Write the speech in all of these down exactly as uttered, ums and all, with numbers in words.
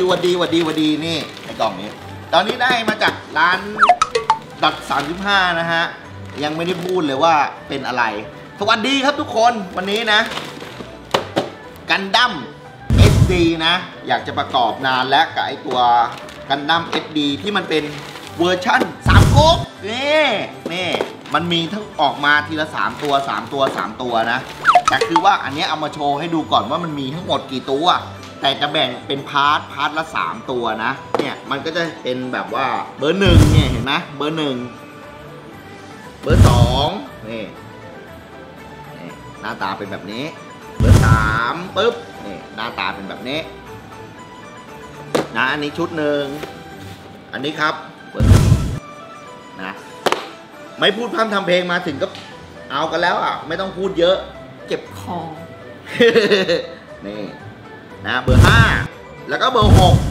วัดดีวัดดีวัดดีนี่ในกล่องนี้ตอนนี้ได้มาจากร้านดัดสามสิบห้านะฮะยังไม่ได้พูดเลยว่าเป็นอะไรสวัสดีครับทุกคนวันนี้นะกันดั้ม เอส ดี นะอยากจะประกอบนานและกับไอตัวกันดั้ม เอส ดี ที่มันเป็นเวอร์ชั่นสามก๊กนี่นี่มันมีทั้งออกมาทีละสามตัวสามตัวสามตัวนะแต่คือว่าอันนี้เอามาโชว์ให้ดูก่อนว่ามันมีทั้งหมดกี่ตัวแต่จะแบ่งเป็นพาร์ทพาร์ทละสามตัวนะเนี่ยมันก็จะเป็นแบบว่าเบอร์หนึ่งเนี่ยเห็นไหมเบอร์หนึ่งเบอร์สองนี่หน้าตาเป็นแบบนี้เบอร์สามปุ๊บนี่หน้าตาเป็นแบบนี้นะอันนี้ชุดหนึ่งอันนี้ครับเบอร์สี่นะไม่พูดพร่ำทำเพลงมาถึงก็เอากันแล้วอ่ะไม่ต้องพูดเยอะเจ็บคอ นี่นะเบอร์ห้าแล้วก็เบอร์หก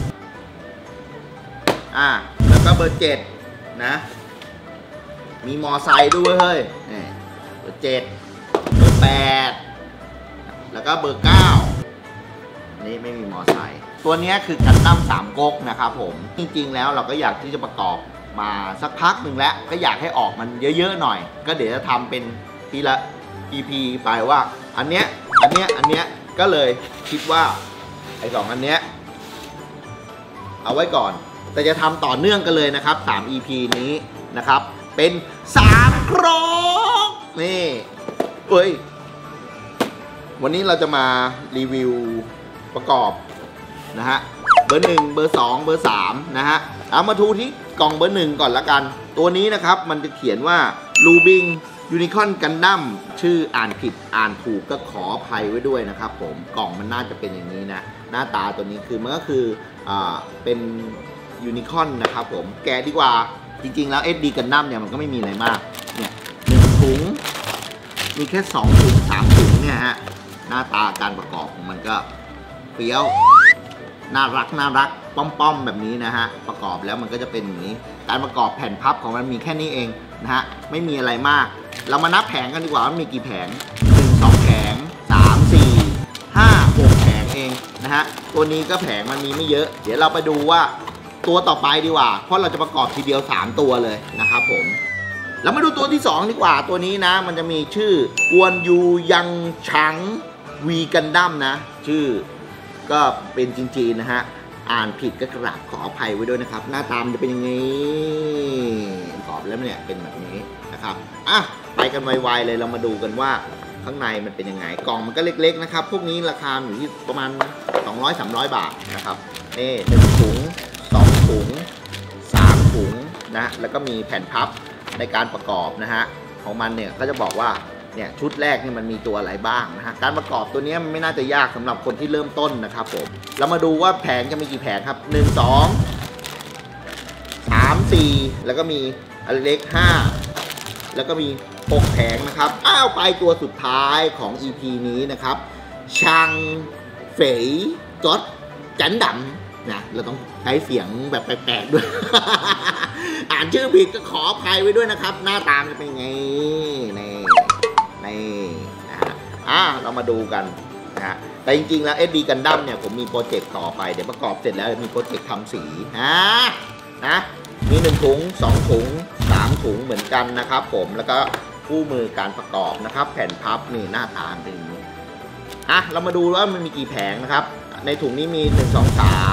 อ่าแล้วก็เบอร์เจ็ดนะมีมอไซค์ด้วยเฮ้ยนี่เบอร์เจ็ดเบอร์แปดแล้วก็เบอร์เก้านี่ไม่มีมอไซค์ตัวนี้คือกันดั้มสามก๊กนะครับผมจริงๆแล้วเราก็อยากที่จะประกอบมาสักพักหนึ่งแล้วก็อยากให้ออกมันเยอะๆหน่อยก็เดี๋ยวจะทำเป็นทีละ อี พี ไปว่าอันเนี้ยอันเนี้ยอันเนี้ยก็เลยคิดว่าไอ้สองอันเนี้ยเอาไว้ก่อนแต่จะทำต่อเนื่องกันเลยนะครับสาม อี พี นี้นะครับเป็นสามครกนี่เอ้ยวันนี้เราจะมารีวิวประกอบนะฮะเบอร์หนึ่งเบอร์สองเบอร์สามนะฮะเอามาดูที่กล่องเบอร์หนึ่งก่อนละกันตัวนี้นะครับมันจะเขียนว่าลูบิงยูนิคอร์นกันดั้มชื่ออ่านผิดอ่านถูกก็ขออภัยไว้ด้วยนะครับผมกล่องมันน่าจะเป็นอย่างนี้นะหน้าตาตัวนี้คือมันก็คืออ่าเป็นยูนิคอร์นนะครับผมแกะดีกว่าจริงๆแล้ว เอส ดี กันดั้มเนี่ยมันก็ไม่มีอะไรมากเนี่ยหนึ่งถุงมีแค่สองถุงสามถุงเนี่ยฮะหน้าตาการประกอบของมันก็เปรี้ยวน่ารักน่ารักป้อมๆแบบนี้นะฮะประกอบแล้วมันก็จะเป็นอย่างนี้การประกอบแผ่นพับของมันมีแค่นี้เองนะฮะไม่มีอะไรมากเรามานับแผงกันดีกว่าว่ามีกี่แผงหนึ่ง สองแผงสาม สี่ ห้า หกแผงเองนะฮะตัวนี้ก็แผงมันมีไม่เยอะเดี๋ยวเราไปดูว่าตัวต่อไปดีกว่าเพราะเราจะประกอบทีเดียวสามตัวเลยนะครับผมแล้วมาดูตัวที่สองดีกว่าตัวนี้นะมันจะมีชื่อกวนยูยังชังวีกันดั้มนะชื่อก็เป็นจริงๆนะฮะอ่านผิดก็กราบขออภัยไว้ด้วยนะครับหน้าตามจะเป็นยังไงประกอบแล้วเนี่ยเป็นแบบนี้นะครับอ่ะไปกันไวๆเลยเรามาดูกันว่าข้างในมันเป็นยังไงกล่องมันก็เล็กๆนะครับพวกนี้ราคาอยู่ที่ประมาณ สองร้อย สามร้อย บาทนะครับนี่หนึ่งถุงสองถุงสามถุงนะแล้วก็มีแผ่นพับในการประกอบนะฮะของมันเนี่ยก็จะบอกว่าเนี่ยชุดแรกนี่มันมีตัวอะไรบ้างนะฮะการประกอบตัวนี้มันไม่น่าจะยากสำหรับคนที่เริ่มต้นนะครับผมเรามาดูว่าแผงจะมีกี่แผงครับหนึ่ง สอง สาม สี่แล้วก็มีอันเล็กห้าแล้วก็มีหกแผงนะครับอ้าวไปตัวสุดท้ายของ อี พี นี้นะครับชังเฟยจดจันดำนะเราต้องใช้เสียงแบบแปลกๆด้วย อ่านชื่อผิดก็ขออภัยไว้ด้วยนะครับหน้าตาจะเป็นไงนี่นี่นะฮะอ่ะเรามาดูกันนะฮะแต่จริงๆแล้ว เอส ดี กันดั้มเนี่ยผมมีโปรเจกต์ต่อไปเดี๋ยวประกอบเสร็จแล้วมีโปรเจกต์ทำสีนะนะมีหนึ่งถุงสองถุงสามถุงเหมือนกันนะครับผมแล้วก็คู่มือการประกอบนะครับแผ่นพับนี่หน้าตาเป็นอย่างนี้อ่ะเรามาดูว่ามันมีกี่แผงนะครับในถุงนี้มีหนึ่ง สอง สาม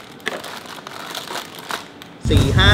สี่ ห้า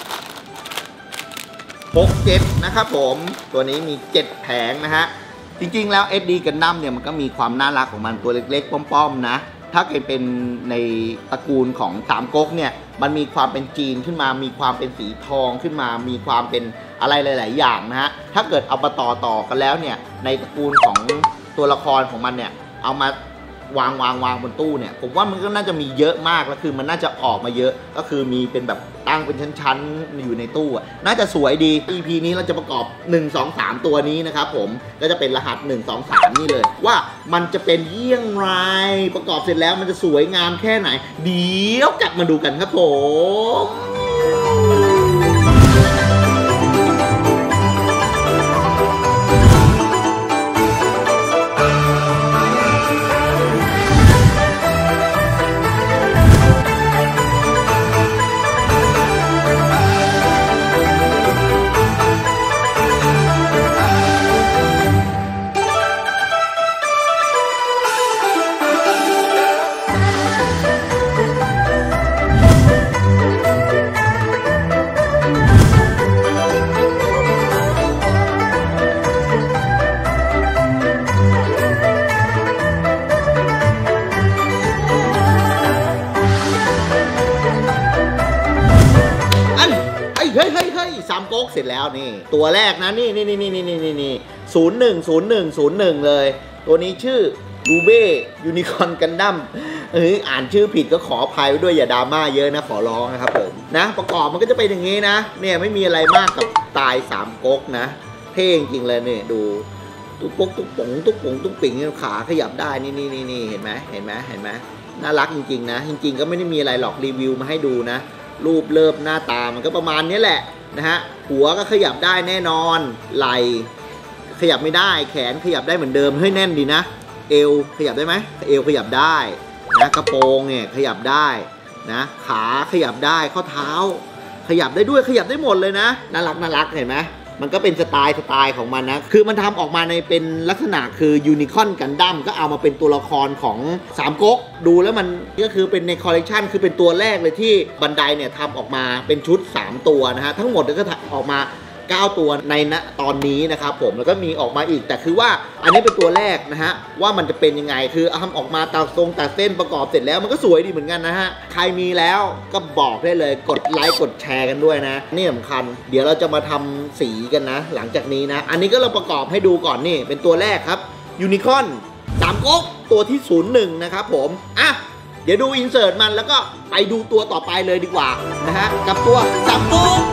หก เจ็ดนะครับผมตัวนี้มีเจ็ดแผงนะฮะจริงๆแล้ว เอส ดี กันดั้มเนี่ยมันก็มีความน่ารักของมันตัวเล็กๆป้อมๆนะถ้าเกิดเป็นในตระกูลของสามก๊กเนี่ยมันมีความเป็นจีนขึ้นมามีความเป็นสีทองขึ้นมามีความเป็นอะไรหลายๆอย่างนะฮะถ้าเกิดเอามาต่อต่อกันแล้วเนี่ยในตระกูลของตัวละครของมันเนี่ยเอามาวางวางวางบนตู้เนี่ยผมว่ามันก็น่าจะมีเยอะมากแล้วคือมันน่าจะออกมาเยอะก็คือมีเป็นแบบตั้งเป็นชั้นๆอยู่ในตู้น่าจะสวยดี อี พี นี้เราจะประกอบหนึ่ง สอง สามตัวนี้นะครับผมก็จะเป็นรหัสหนึ่ง สอง สามนี่เลยว่ามันจะเป็นเยี่ยงไรประกอบเสร็จแล้วมันจะสวยงามแค่ไหนเดี๋ยวกลับมาดูกันครับผมเสร็จแล้วนี่ตัวแรกนะนี่นี่นี่นี่นี่นี่นี่ศูนย์หนึ่งศูนย์หนึ่งศูนย์หนึ่งเลยตัวนี้ชื่อรูเบ้ยูนิคอร์นกันดั้มเอออ่านชื่อผิดก็ขออภัยไว้ด้วยอย่าดราม่าเยอะนะขอร้องนะครับผมนะประกอบมันก็จะเป็นอย่างนี้นะเนี่ยไม่มีอะไรมากกับตายสามก๊กนะเท่จริงเลยเนี่ยดูตุ๊กปุ๊กตุ๊กป๋งตุ๊กป๋งตุ๊กปิ่งขาขยับได้นี่นี่นี่นี่เห็นไหมเห็นไหมเห็นไหมน่ารักจริงๆนะจริงๆก็ไม่ได้มีอะไรหรอกรีวิวมาให้ดูนะรูปเลิบหน้าตามันก็ประมาณนี้แหละนะฮะหัวก็ขยับได้แน่นอนไหล่ขยับไม่ได้แขนขยับได้เหมือนเดิมเฮ้ยแน่นดีนะเอวขยับได้ไหมเอวขยับได้นะกระโปรงเนี่ยขยับได้นะขาขยับได้ข้อเท้าขยับได้ด้วยขยับได้หมดเลยนะน่ารักน่ารักเห็นไหมมันก็เป็นสไตล์สไตล์ของมันนะคือมันทำออกมาในเป็นลักษณะคือยูนิคอร์นกันดั้มก็เอามาเป็นตัวละครของสามก๊กดูแล้วมันก็คือเป็นในคอลเลกชันคือเป็นตัวแรกเลยที่บันไดเนี่ยทำออกมาเป็นชุดสามตัวนะฮะทั้งหมดก็ออกมาเก้าตัวในณตอนนี้นะครับผมแล้วก็มีออกมาอีกแต่คือว่าอันนี้เป็นตัวแรกนะฮะว่ามันจะเป็นยังไงคือทำออกมาตัดทรงตัดเส้นประกอบเสร็จแล้วมันก็สวยดีเหมือนกันนะฮะใครมีแล้วก็บอกได้เลยกดไลค์กดแชร์กันด้วยนะนี่สำคัญเดี๋ยวเราจะมาทำสีกันนะหลังจากนี้นะอันนี้ก็เราประกอบให้ดูก่อนนี่เป็นตัวแรกครับยูนิคอร์นสามก๊กตัวที่ศูนย์หนึ่งนะครับผมอ่ะเดี๋ยวดูอินเสิร์ตมันแล้วก็ไปดูตัวต่อไปเลยดีกว่านะฮะกับตัวสามก๊ก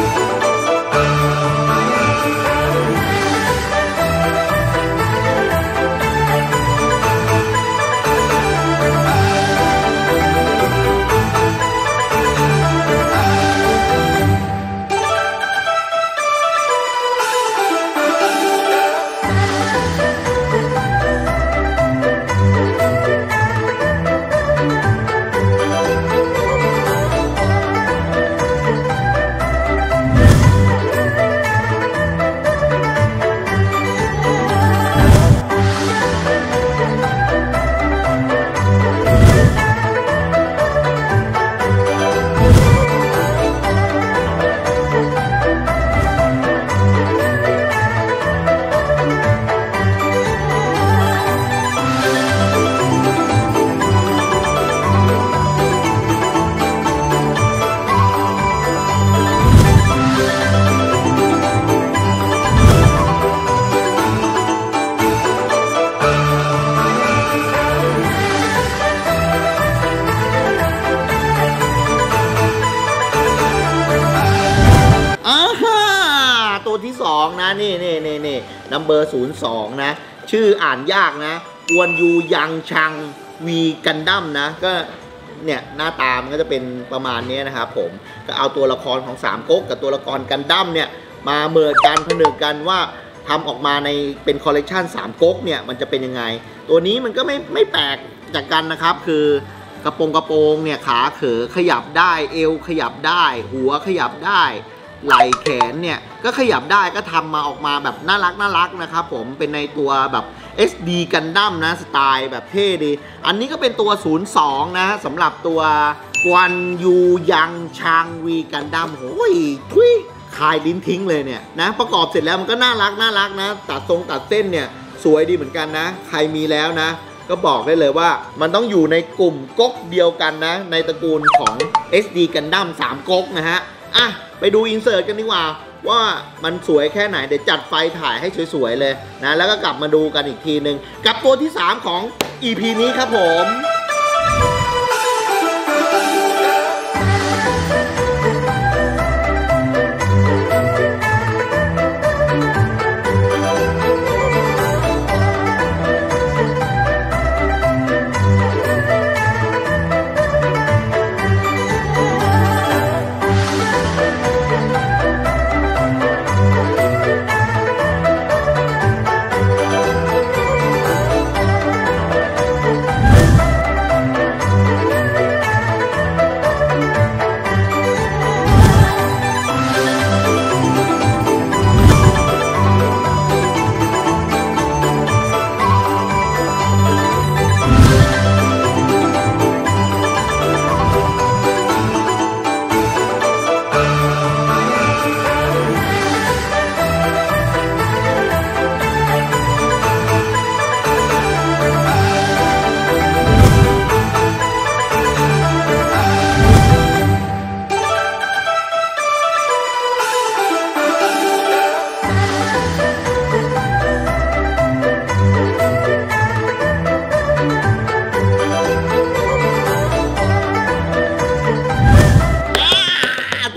ที่สองนะนี่นี่นี่นี่นัมเบอร์ศูนย์สองนะชื่ออ่านยากนะกวนยูยังชังวีกันดั้มนะก็เนี่ยหน้าตามันก็จะเป็นประมาณนี้นะครับผมก็เอาตัวละครของสามก๊กกับตัวละครกันดั้มเนี่ยมาเมิร์จกันผนึกกันว่าทำออกมาในเป็นคอลเลกชันสามก๊กเนี่ยมันจะเป็นยังไงตัวนี้มันก็ไม่ไม่แปลกจากกันนะครับคือกระโปรงกระโปรงเนี่ยขาเขอขยับได้เอวขยับได้หัวขยับได้ไหล่แขนเนี่ยก็ขยับได้ก็ทำมาออกมาแบบน่ารักน่ารักนะครับผมเป็นในตัวแบบ เอส ดี กันดั้มนะสไตล์แบบเท่ดีอันนี้ก็เป็นตัวศูนย์สองนะสำหรับตัวกวนยูยังชางวีกันดั้มโอ้ยทุยคายลิ้นทิ้งเลยเนี่ยนะประกอบเสร็จแล้วมันก็น่ารักน่ารักนะตัดทรงตัดเส้นเนี่ยสวยดีเหมือนกันนะใครมีแล้วนะก็บอกได้เลยว่ามันต้องอยู่ในกลุ่มก๊กเดียวกันนะในตระกูลของ เอส ดี กันดั้มสามก๊กนะฮะอ่ะไปดูอินเสิร์ตกันดีกว่าว่ามันสวยแค่ไหนเดี๋ยวจัดไฟถ่ายให้สวยๆเลยนะแล้วก็กลับมาดูกันอีกทีนึงกับตัวที่สามของ อี พี นี้ครับผม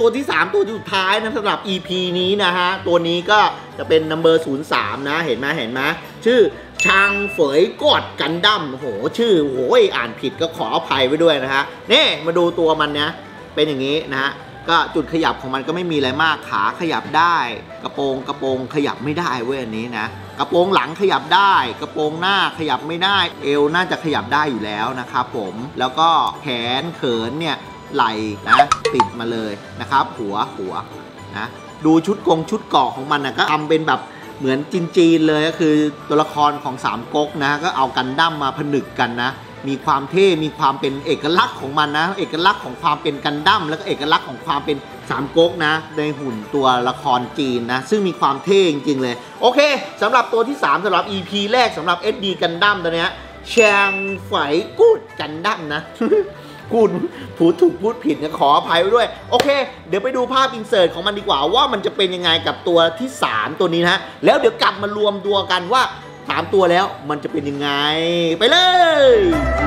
ตัวที่สามตัวสุดท้ายนะสำหรับ อี พี นี้นะฮะตัวนี้ก็จะเป็น นัมเบอร์ ศูนย์สามนะเห็นไหมเห็นไหมชื่อชางเฝยกอดกันดั้มโหชื่อโหยอ่านผิดก็ขออภัยไว้ด้วยนะฮะนี่มาดูตัวมันนะเป็นอย่างนี้นะฮะก็จุดขยับของมันก็ไม่มีอะไรมากขาขยับได้กระโปรงกระโปรงขยับไม่ได้เว้ยอันนี้นะกระโปรงหลังขยับได้กระโปรงหน้าขยับไม่ได้เอวน่าจะขยับได้อยู่แล้วนะครับผมแล้วก็แขนเขินเนี่ยไหล่นะติดมาเลยนะครับหัวหัวนะดูชุดกงชุดเกาะของมันนะก็ทำเป็นแบบเหมือนจีนๆเลยก็คือตัวละครของสามก๊กนะก็เอากันดั้มมาผนึกกันนะมีความเท่มีความเป็นเอกลักษณ์ของมันนะเอกลักษณ์ของความเป็นกันดั้มแล้วก็เอกลักษณ์ของความเป็นสามก๊กนะในหุ่นตัวละครจีนนะซึ่งมีความเท่จริงๆเลยโอเคสำหรับตัวที่สามสำหรับ อี พี แรกสำหรับ เอส ดี กันดั้มตัวเนี้ยแชงไฝกูดกันดั้มนะ พูดพูดถูกพูดผิดนะขออภัยไว้ด้วยโอเคเดี๋ยวไปดูภาพอินเสิร์ตของมันดีกว่าว่ามันจะเป็นยังไงกับตัวที่สามตัวนี้นะแล้วเดี๋ยวกลับมารวมตัวกันว่าสามตัวแล้วมันจะเป็นยังไงไปเลย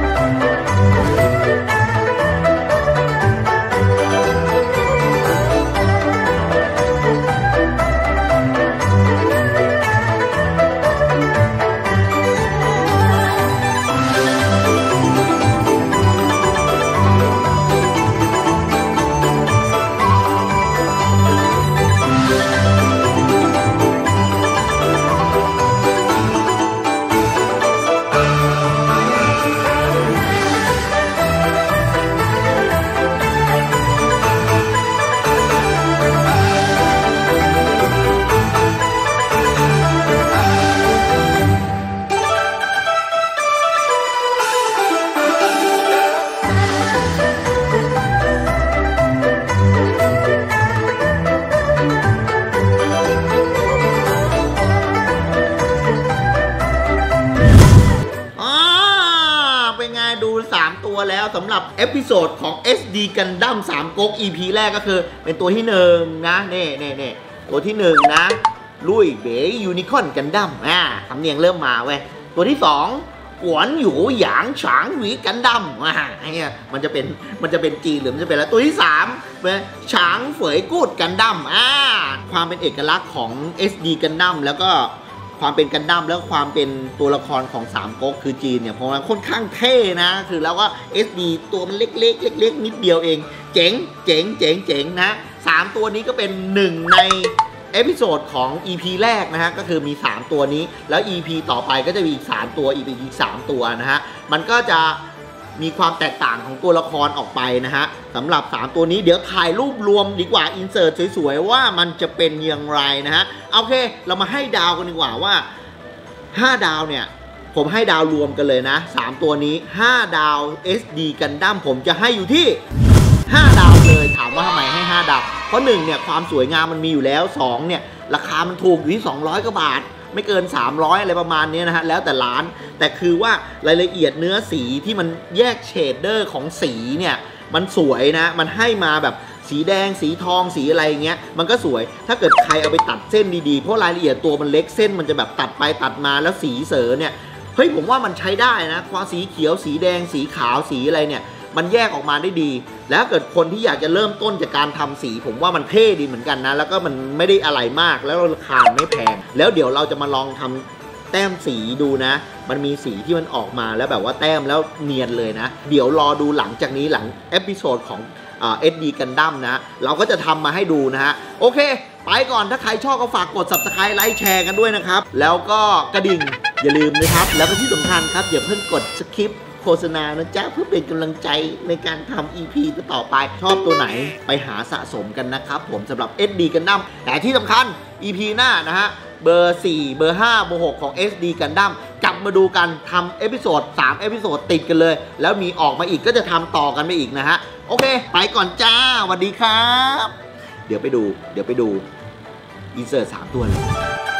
แล้วสำหรับเอพิโซดของ เอส ดี Gundam สามก๊ก อี พี แรกก็คือเป็นตัวที่หนึ่งนะเน่เน่เน่ตัวที่หนึ่งนะลุยเบย์ยูนิคอร์นกันดั้มอ่าทำเนียงเริ่มมาเว้ยตัวที่สองหวนหยูหยางฉางหวีกันดั้มอ่าไอ้เนี่ยมันจะเป็นมันจะเป็นจีนหรือมันจะเป็นแล้วตัวที่สามเป็นฉางเฝยกูดกันดั้มอ่าความเป็นเอกลักษณ์ของ เอส ดี Gundam แล้วก็ความเป็นกันดั้มแล้วความเป็นตัวละครของสามก๊กคือจีนเนี่ยเพราะมันค่อนข้างเท่นะคือแล้วก็ เอส ดี ตัวมันเล็กๆเล็กๆนิดเดียวเองเจ๋งเจ๋งเจ๋งเจ๋งนะสามตัวนี้ก็เป็นหนึ่งในเอพิโซดของ อี พี แรกนะฮะก็คือมีสามตัวนี้แล้ว อี พี ต่อไปก็จะมีอีกสามตัวอีกอีกสามตัวนะฮะมันก็จะมีความแตกต่างของตัวละครออกไปนะฮะสำหรับสามตัวนี้เดี๋ยวถ่ายรูปรวมดีกว่าอินเสิร์ตสวยๆว่ามันจะเป็นอย่างไรนะฮะโอเคเรามาให้ดาวกันดีกว่าว่าห้าดาวเนี่ยผมให้ดาวรวมกันเลยนะสามตัวนี้ห้าดาว เอส ดี Gundam ผมจะให้อยู่ที่ห้าดาวเลยถามว่าทำไมให้ห้าดาวเพราะหนึ่งเนี่ยความสวยงามมันมีอยู่แล้วสองเนี่ยราคามันถูกอยู่ที่สองร้อยกว่าบาทไม่เกินสามร้อยอะไรประมาณนี้นะฮะแล้วแต่ร้านแต่คือว่ารายละเอียดเนื้อสีที่มันแยกเชดเดอร์ของสีเนี่ยมันสวยนะมันให้มาแบบสีแดงสีทองสีอะไรเงี้ยมันก็สวยถ้าเกิดใครเอาไปตัดเส้นดีๆเพราะรายละเอียดตัวมันเล็กเส้นมันจะแบบตัดไปตัดมาแล้วสีเสอเนี่ยเฮ้ยผมว่ามันใช้ได้นะความสีเขียวสีแดงสีขาวสีอะไรเนี่ยมันแยกออกมาได้ดีแล้วเกิดคนที่อยากจะเริ่มต้นจากการทำสีผมว่ามันเท่ดีเหมือนกันนะแล้วก็มันไม่ได้อะไรมากแล้วราคาไม่แพงแล้วเดี๋ยวเราจะมาลองทำแต้มสีดูนะมันมีสีที่มันออกมาแล้วแบบว่าแต้มแล้วเนียนเลยนะเดี๋ยวรอดูหลังจากนี้หลังเอพิโซดของเอส ดี Gundam นะเราก็จะทำมาให้ดูนะฮะโอเคไปก่อนถ้าใครชอบก็ฝากกด ซับสไครบ์ ไลค์แชร์กันด้วยนะครับแล้วก็กระดิ่งอย่าลืมนะครับแล้วก็ที่สำคัญครับอย่าเพิ่งกดสคิปโฆษณานะจ๊ะเพื่อเป็นกำลังใจในการทำ อี พี ต่อไปชอบตัวไหนไปหาสะสมกันนะครับผมสำหรับ เอส ดี Gundam แต่ที่สำคัญ อี พี หน้านะฮะเบอร์สี่เบอร์ห้าเบอร์หกของ เอส ดี Gundam กลับมาดูกันทำเอพิโซดสามเอพิโซดติดกันเลยแล้วมีออกมาอีกก็จะทำต่อกันไปอีกนะฮะโอเคไปก่อนจ้าสวัสดีครับเดี๋ยวไปดูเดี๋ยวไปดูอินเสิร์ตสามตัวเลย